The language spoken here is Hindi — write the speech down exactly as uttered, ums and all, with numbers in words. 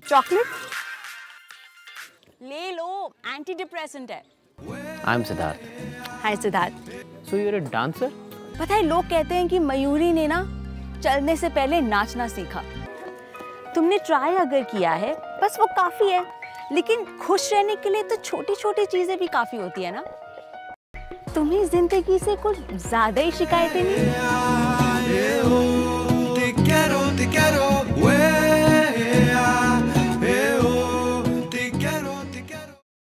चॉकलेट ले लो, एंटी डिप्रेसेंट है। I am Siddharth. Hi Siddharth. So you are a dancer? पता है, लोग कहते हैं कि मयूरी ने ना चलने से पहले नाचना सीखा। तुमने ट्राई अगर किया है बस वो काफी है, लेकिन खुश रहने के लिए तो छोटी छोटी चीजें भी काफी होती है ना। तुम्हें जिंदगी से कुछ ज्यादा ही शिकायतें नहीं?